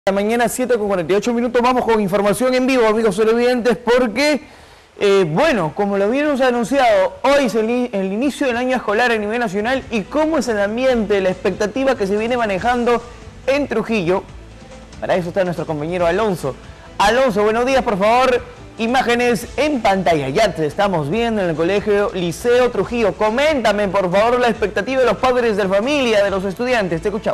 La mañana 7:48, vamos con información en vivo, amigos televidentes, porque, bueno, como lo habíamos anunciado, hoy es el inicio del año escolar a nivel nacional y cómo es el ambiente, la expectativa que se viene manejando en Trujillo. Para eso está nuestro compañero Alonso. Alonso, buenos días, por favor, imágenes en pantalla. Ya te estamos viendo en el colegio Liceo Trujillo. Coméntame, por favor, la expectativa de los padres de familia, de los estudiantes. Te escuchamos.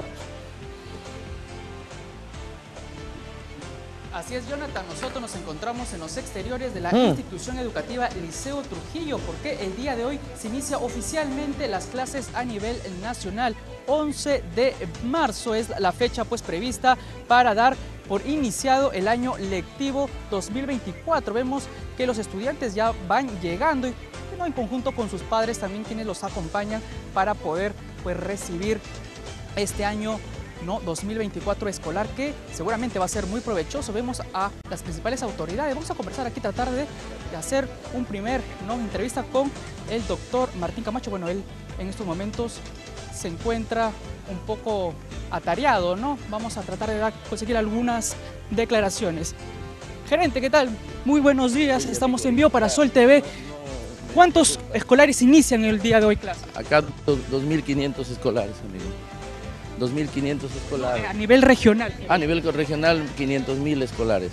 Así es, Jonathan, nosotros nos encontramos en los exteriores de la institución educativa Liceo Trujillo, porque el día de hoy se inicia oficialmente las clases a nivel nacional. 11 de marzo es la fecha pues prevista para dar por iniciado el año lectivo 2024. Vemos que los estudiantes ya van llegando y en conjunto con sus padres también quienes los acompañan para poder pues recibir este año 2024 escolar, que seguramente va a ser muy provechoso. Vemos a las principales autoridades. Vamos a conversar aquí, tratar de hacer un primer entrevista con el doctor Martín Camacho. Bueno, él en estos momentos se encuentra un poco atareado, ¿no? Vamos a tratar de conseguir algunas declaraciones. Gerente, ¿qué tal? Muy buenos días, estamos en vivo para Sol TV. ¿Cuántos escolares inician el día de hoy clase? Acá 2.500 escolares, amigo. 2.500 escolares. A nivel regional. A nivel regional, 500.000 escolares.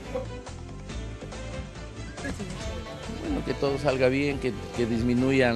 Bueno, que todo salga bien, que disminuyan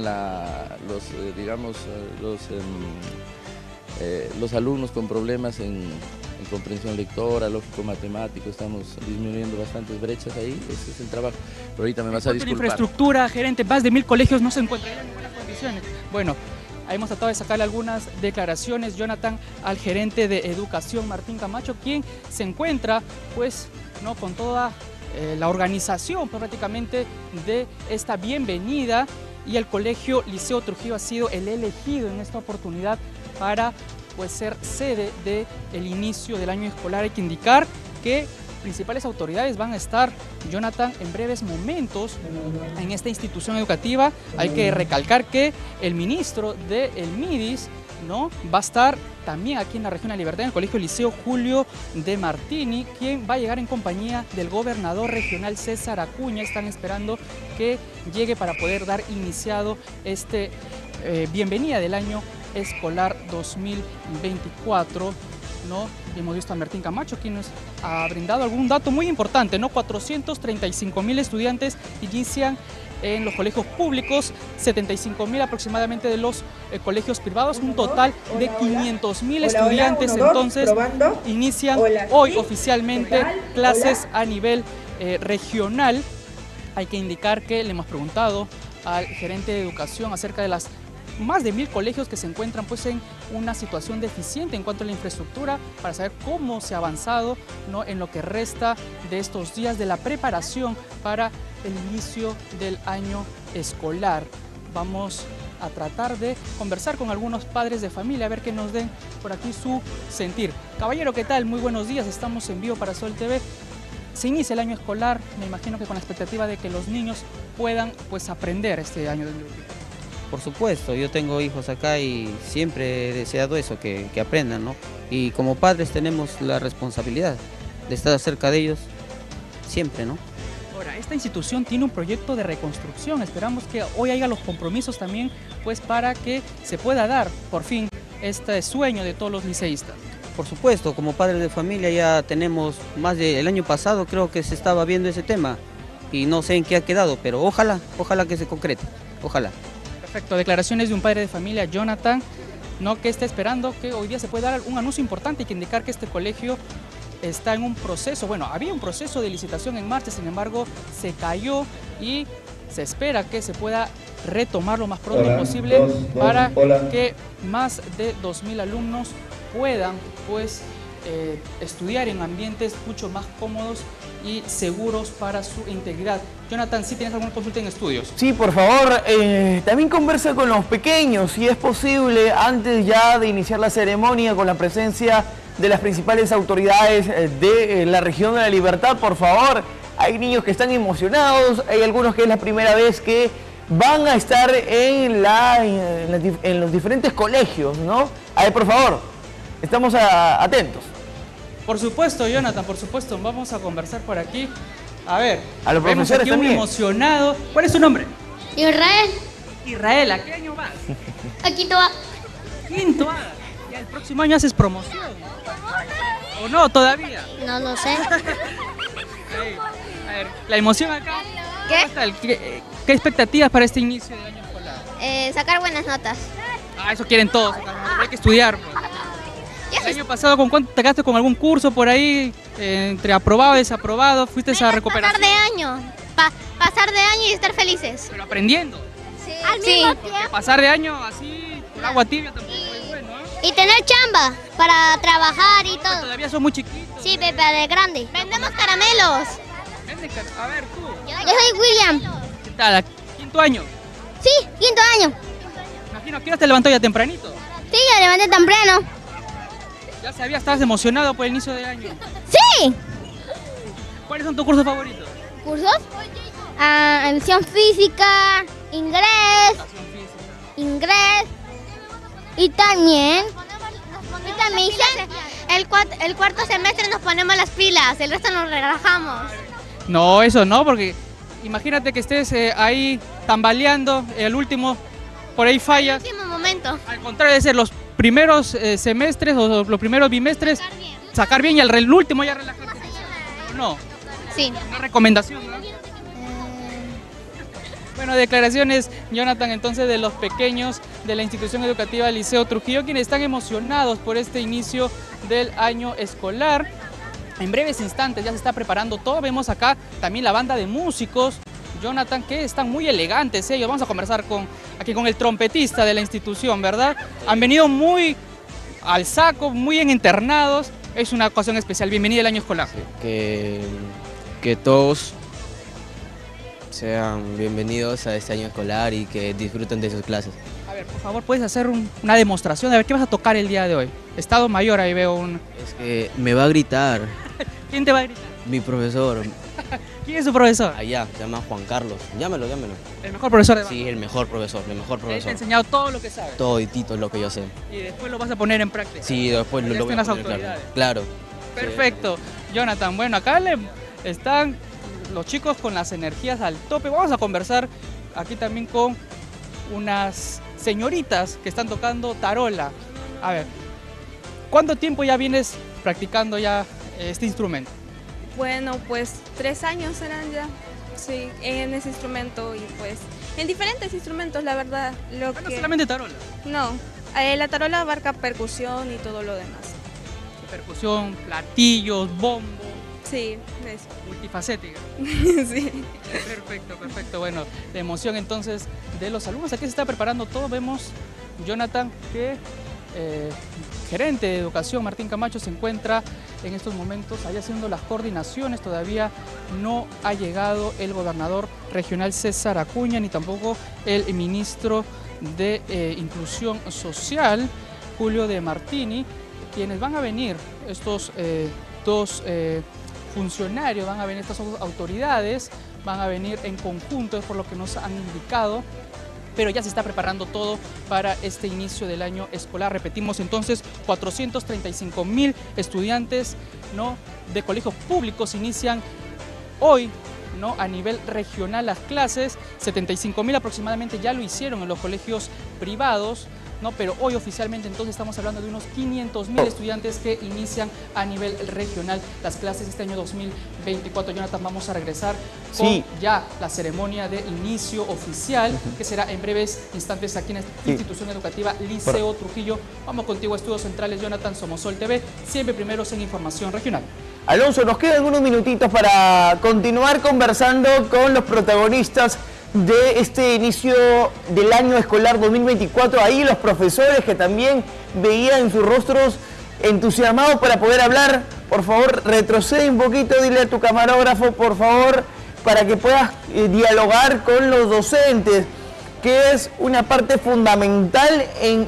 los alumnos con problemas en comprensión lectora, lógico matemático. Estamos disminuyendo bastantes brechas ahí, ese es el trabajo. Pero ahorita me vas a disculpar. La infraestructura, gerente, más de 1.000 colegios no se encuentran en buenas condiciones. Bueno, hemos tratado de sacarle algunas declaraciones, Jonathan, al gerente de educación, Martín Camacho, quien se encuentra pues con toda la organización prácticamente de esta bienvenida, y el colegio Liceo Trujillo ha sido el elegido en esta oportunidad para pues ser sede del inicio del año escolar. Hay que indicar que principales autoridades van a estar, Jonathan, en breves momentos en esta institución educativa. Hay que recalcar que el ministro del MIDIS va a estar también aquí en la región de la Libertad, en el colegio Liceo Julio de Martini, quien va a llegar en compañía del gobernador regional César Acuña. Están esperando que llegue para poder dar iniciado bienvenida del año escolar 2024. Hemos visto a Martín Camacho, quien nos ha brindado algún dato muy importante, 435.000 estudiantes inician en los colegios públicos, 75.000 aproximadamente de los colegios privados, un total de 500.000 estudiantes. Entonces inician hoy oficialmente clases a nivel regional. Hay que indicar que le hemos preguntado al gerente de educación acerca de las más de 1.000 colegios que se encuentran pues en una situación deficiente en cuanto a la infraestructura, para saber cómo se ha avanzado en lo que resta de estos días de la preparación para el inicio del año escolar. Vamos a tratar de conversar con algunos padres de familia, a ver que nos den por aquí su sentir. Caballero, ¿qué tal? Muy buenos días, estamos en vivo para Sol TV. Se inicia el año escolar, me imagino que con la expectativa de que los niños puedan pues aprender este año 2024. Por supuesto, yo tengo hijos acá y siempre he deseado eso, que aprendan, ¿no? Y como padres tenemos la responsabilidad de estar cerca de ellos siempre, ¿no? Ahora, esta institución tiene un proyecto de reconstrucción. Esperamos que hoy haya los compromisos también pues para que se pueda dar por fin este sueño de todos los liceístas. Por supuesto, como padres de familia ya tenemos más del año pasado, creo que se estaba viendo ese tema y no sé en qué ha quedado, pero ojalá que se concrete, ojalá. Perfecto, declaraciones de un padre de familia, Jonathan, que está esperando que hoy día se pueda dar un anuncio importante. Y que indicar que este colegio está en un proceso, había un proceso de licitación en marcha, sin embargo se cayó y se espera que se pueda retomar lo más pronto posible para que más de 2.000 alumnos puedan pues estudiar en ambientes mucho más cómodos y seguros para su integridad. Jonathan, ¿sí tienes alguna consulta en estudios? Sí, por favor, también conversa con los pequeños, si es posible, antes ya de iniciar la ceremonia, con la presencia de las principales autoridades de la región de la Libertad, por favor. Hay niños que están emocionados, hay algunos que es la primera vez que van a estar en los diferentes colegios, A ver, por favor, estamos atentos. Por supuesto, Jonathan, por supuesto. Vamos a conversar por aquí. A ver, a los vemos profesores aquí un también. emocionado. ¿Cuál es su nombre? Israel, Israel, ¿a qué año vas? aquí te va. Quinto A. Ya el próximo año haces promoción. ¿O no, todavía? No lo sé. Ahí. A ver, la emoción acá. ¿Qué? ¿Qué tal? ¿Qué expectativas para este inicio del año escolar? Sacar buenas notas. Ah, eso quieren todos. Hay que estudiar. Pues. El año pasado, ¿con cuánto te quedaste con algún curso por ahí? Entre aprobado y desaprobado, ¿fuiste a recuperación? Pasar de año. Pasar de año y estar felices. Pero aprendiendo. Sí. Al mismo tiempo. Pasar de año así, por agua tibia tampoco es bueno, ¿eh? Y tener chamba para trabajar y todo. Todavía son muy chiquitos. Sí, Pepe, de grande. Vendemos caramelos. A ver, tú. Yo soy William. ¿Qué tal? ¿Quinto año? Sí, quinto año. Imagino que te levantó ya tempranito. Sí, yo levanté temprano. Ya sabías, estabas emocionado por el inicio del año. Sí. ¿Cuáles son tus cursos favoritos? ¿Cursos? Educación física, inglés y también el cuarto semestre nos ponemos las pilas, el resto nos relajamos. No, eso no, porque imagínate que estés ahí tambaleando, el último, por ahí fallas. Último momento. Al contrario de ser los primeros semestres o los primeros bimestres, sacar bien y el último ya relajarte. No, Sí. una recomendación, ¿no? Bueno, declaraciones, Jonathan, entonces de los pequeños de la institución educativa Liceo Trujillo, quienes están emocionados por este inicio del año escolar. En breves instantes ya se está preparando todo. Vemos acá también la banda de músicos, Jonathan, que están muy elegantes ellos. Vamos a conversar aquí con el trompetista de la institución, ¿verdad? Han venido muy al saco, muy bien internados. Es una ocasión especial. Bienvenida al año escolar. Que todos sean bienvenidos a este año escolar y que disfruten de sus clases. A ver, por favor, ¿puedes hacer una demostración? A ver, ¿qué vas a tocar el día de hoy? Estado mayor, ahí veo un... Es que me va a gritar ¿Quién te va a gritar? mi profesor ¿Quién es su profesor? allá, se llama Juan Carlos. Llámelo. El mejor profesor de banda. Sí, el mejor profesor, Él te ha profesor. enseñado todo lo que sabes. Toditito es lo que yo sé. Y después lo vas a poner en práctica. Sí, después Ya lo voy a están las poner autoridades. claro. Perfecto. Jonathan, bueno, acá están los chicos con las energías al tope. Vamos a conversar aquí también con unas señoritas que están tocando tarola. A ver, ¿cuánto tiempo ya vienes practicando ya este instrumento? Bueno, pues 3 años serán ya, sí, en ese instrumento y pues en diferentes instrumentos, la verdad. No solamente tarola. No, la tarola abarca percusión y todo lo demás. Percusión, platillos, bombo, Sí, es. multifacética. Sí. Perfecto. Bueno, la emoción entonces de los alumnos. Aquí se está preparando todo. Vemos, Jonathan, que gerente de educación, Martín Camacho, se encuentra en estos momentos allá haciendo las coordinaciones. Todavía no ha llegado el gobernador regional César Acuña, ni tampoco el ministro de Inclusión Social, Julio de Martini, quienes van a venir, estos dos funcionarios, van a venir estas dos autoridades, van a venir en conjunto, es por lo que nos han indicado, pero ya se está preparando todo para este inicio del año escolar. Repetimos entonces, 435.000 estudiantes, ¿no?, de colegios públicos inician hoy, ¿no?, a nivel regional las clases. 75.000 aproximadamente ya lo hicieron en los colegios privados, ¿no? Pero hoy oficialmente entonces estamos hablando de unos 500.000 estudiantes que inician a nivel regional las clases este año 2024. Jonathan, vamos a regresar con ya la ceremonia de inicio oficial, que será en breves instantes aquí en esta institución educativa Liceo Trujillo. Vamos contigo a Estudios Centrales, Jonathan, Somosol TV, siempre primeros en información regional. Alonso, nos quedan algunos minutitos para continuar conversando con los protagonistas de este inicio del año escolar 2024. Ahí los profesores que también veían en sus rostros entusiasmados para poder hablar. Por favor, retrocede un poquito, dile a tu camarógrafo, por favor, para que puedas dialogar con los docentes, que es una parte fundamental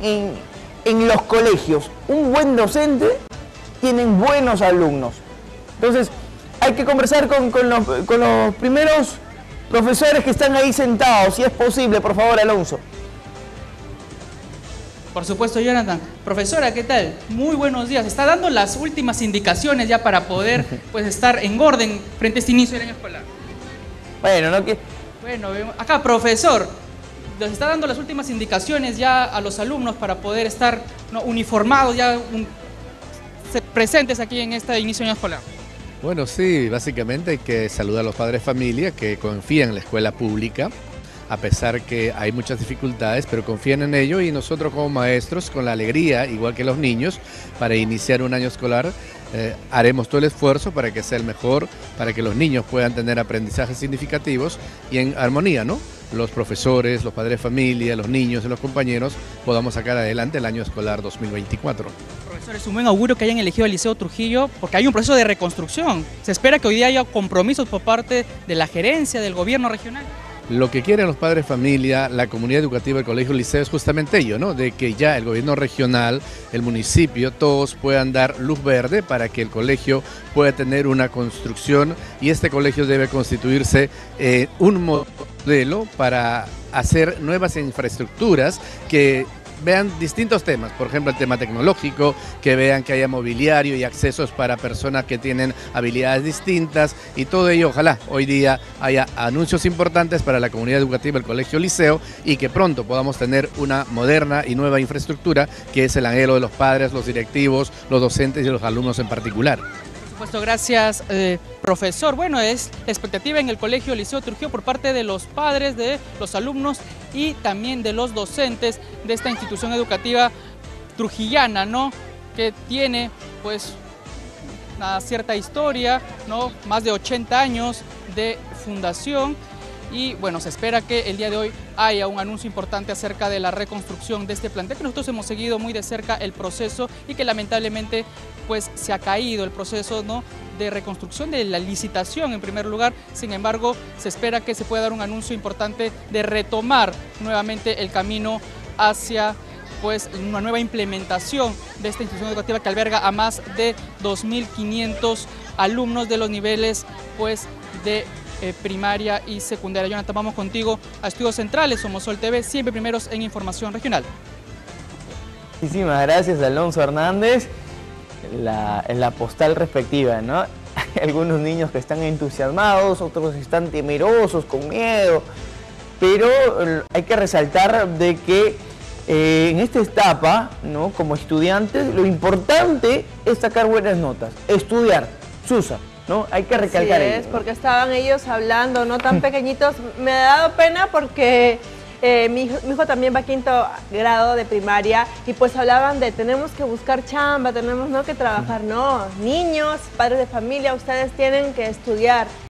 en los colegios. Un buen docente tiene buenos alumnos. Entonces, hay que conversar con los primeros profesores que están ahí sentados, si es posible, por favor, Alonso. Por supuesto, Jonathan. Profesora, ¿qué tal? Muy buenos días. Está dando las últimas indicaciones ya para poder pues, estar en orden frente a este inicio del año escolar. Bueno, no que... Bueno, acá, profesor, les está dando las últimas indicaciones ya a los alumnos para poder estar uniformados, ya presentes aquí en este inicio de año escolar. Bueno, sí, básicamente hay que saludar a los padres de familia que confían en la escuela pública, a pesar que hay muchas dificultades, pero confían en ello y nosotros como maestros, con la alegría, igual que los niños, para iniciar un año escolar, haremos todo el esfuerzo para que sea el mejor, para que los niños puedan tener aprendizajes significativos y en armonía, ¿no? Los profesores, los padres de familia, los niños y los compañeros podamos sacar adelante el año escolar 2024. Profesor, es un buen augurio que hayan elegido el Liceo Trujillo porque hay un proceso de reconstrucción. Se espera que hoy día haya compromisos por parte de la gerencia, del gobierno regional. Lo que quieren los padres de familia, la comunidad educativa del Colegio Liceo es justamente ello, ¿no? De que ya el gobierno regional, el municipio, todos puedan dar luz verde para que el colegio pueda tener una construcción y este colegio debe constituirse un modelo para hacer nuevas infraestructuras que vean distintos temas, por ejemplo el tema tecnológico, que vean que haya mobiliario y accesos para personas que tienen habilidades distintas y todo ello, ojalá hoy día haya anuncios importantes para la comunidad educativa del Colegio Liceo y que pronto podamos tener una moderna y nueva infraestructura que es el anhelo de los padres, los directivos, los docentes y los alumnos en particular. Por supuesto, gracias profesor. Bueno, es la expectativa en el Colegio Liceo Trujillo por parte de los padres, de los alumnos y también de los docentes de esta institución educativa trujillana, ¿no? Que tiene pues una cierta historia, ¿no? Más de 80 años de fundación. Y bueno, se espera que el día de hoy haya un anuncio importante acerca de la reconstrucción de este plantel, que nosotros hemos seguido muy de cerca el proceso y que lamentablemente pues se ha caído el proceso, ¿no?, de reconstrucción de la licitación en primer lugar. Sin embargo, se espera que se pueda dar un anuncio importante de retomar nuevamente el camino hacia pues una nueva implementación de esta institución educativa que alberga a más de 2.500 alumnos de los niveles pues de primaria y secundaria. Jonathan, vamos contigo a Estudios Centrales, Somos Sol TV, siempre primeros en información regional. Muchísimas gracias, Alonso Hernández. La postal respectiva, ¿no? Hay algunos niños que están entusiasmados, otros están temerosos, con miedo, pero hay que resaltar de que en esta etapa, ¿no?, como estudiantes, lo importante es sacar buenas notas, estudiar, Susa, ¿no? Hay que recalcar ello. Sí, es porque estaban ellos hablando, no tan pequeñitos. Me ha dado pena porque mi hijo también va a 5º grado de primaria y pues hablaban de tenemos que buscar chamba, tenemos que trabajar. No, niños, padres de familia, ustedes tienen que estudiar.